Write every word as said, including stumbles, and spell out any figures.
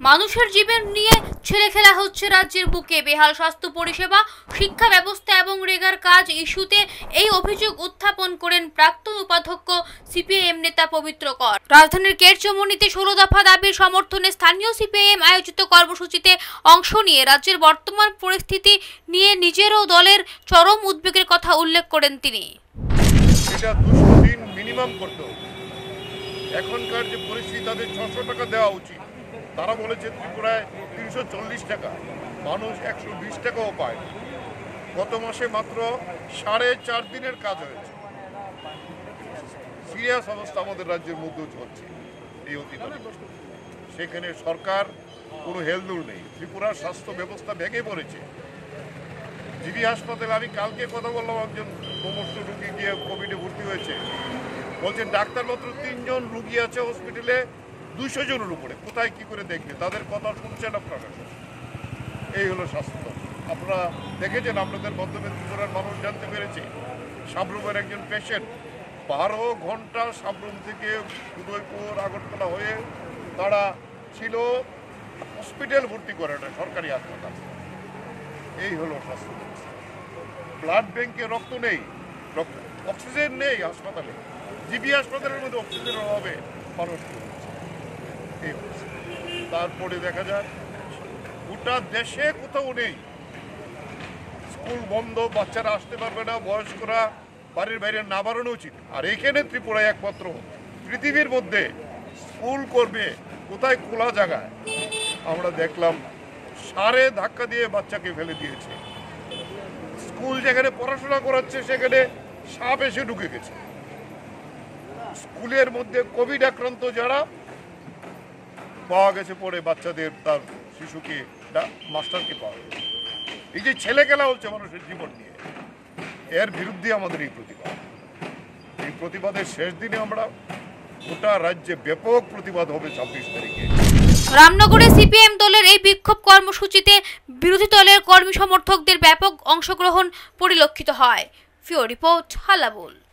মানুষের জীবন নিয়ে ছেলে খেলা হচ্ছে রাজ্যের বুকে। বেহাল স্বাস্থ্য পরিষেবা, শিক্ষা ব্যবস্থা এবং রেগার কাজ ইস্যুতে এই অভিযোগ উত্থাপন করেন প্রাক্তন উপাধ্যক্ষ সিপিআইএম নেতা পবিত্র কর। রাজধানীর কেরচমনিতে ষোলো দফা দাবির সমর্থনে স্থানীয় সিপিআইএম আয়োজিত কর্মসূচিতে অংশ নিয়ে রাজ্যের বর্তমান পরিস্থিতি নিয়ে নিজের ও দলের চরম উদ্বেগের কথা উল্লেখ করেন তিনি। এটা দুশো দিন মিনিমাম করতে হবে। এখনকার যে পরিস্থিতি, তাদের ছশো টাকা দেওয়া উচিত। তারা বলেছে ত্রিপুরায় তিনশো চল্লিশ টাকা, মানুষ একশো বিশ টাকাও পায়। গত মাসে মাত্র সাড়ে চার দিনের কাজ হয়েছে। সিরিয়াস অবস্থা আমাদের রাজ্যের মধ্যেও চলছে এই অতীতে। সেখানে সরকার কোনো হেলদোল নেই। ত্রিপুরার স্বাস্থ্য ব্যবস্থা ভেঙে পড়েছে। জিবি হাসপাতালে আমি কালকে কথা বললাম, একজন সমস্ত রুগী গিয়ে কোভিডে ভর্তি হয়েছে, বলছেন ডাক্তার মাত্র তিনজন রুগী আছে হসপিটালে দুইশো জনের উপরে। কোথায় কি করে দেখবে? তাদের কথা শুনছেন আপনারা। এই হলো স্বাস্থ্য। আপনারা দেখেছেন, আপনাদের মাধ্যমে ত্রিপুরার মানুষ জানতে পেরেছে সাবরুমের একজন পেশেন্ট বারো ঘন্টা সাবরুম থেকে উদয়পুর আগরতলা হয়ে তারা ছিল হসপিটাল ভর্তি করে না, সরকারি হাসপাতাল। এই হলো স্বাস্থ্য। ব্লাড ব্যাংকে রক্ত নেই, অক্সিজেন নেই হাসপাতালে। জিবি হাসপাতালের মধ্যে অক্সিজেনের অভাবে মানুষ এই হচ্ছে। তারপরে দেখা যায় গোটা দেশে কোথাও নেই। স্কুল বন্ধ, বাচ্চারা আসতে পারবে না, বয়স্করা বাড়ির বাইরে না বাড়ানো উচিত। আর এখানে ত্রিপুরায় একমাত্র পৃথিবীর মধ্যে স্কুল করবে কোথায় খোলা জায়গায়। আমরা দেখলাম সারে ধাক্কা দিয়ে বাচ্চাকে ফেলে দিয়েছে। স্কুল যেখানে পড়াশোনা করাচ্ছে সেখানে সাপ এসে ঢুকে গেছে। স্কুলের মধ্যে কোভিড আক্রান্ত যারা পাওয়া গেছে, পরে বাচ্চাদের তার শিশুকে মাস্টারকে পাওয়া গেছে। এই যে ছেলে খেলা হচ্ছে মানুষের জীবন নিয়ে, এর বিরুদ্ধে আমাদের এই প্রতিবাদ। এই প্রতিবাদের শেষ দিনে আমরা গোটা রাজ্যে ব্যাপক প্রতিবাদ হবে ছাব্বিশ তারিখে। রামনগরে সিপিএম দলের এই বিক্ষোভ কর্মসূচিতে বিরোধী দলের কর্মী সমর্থকদের ব্যাপক অংশগ্রহণ পরিলক্ষিত হয়। ফিও রিপোর্ট, হালাবুল।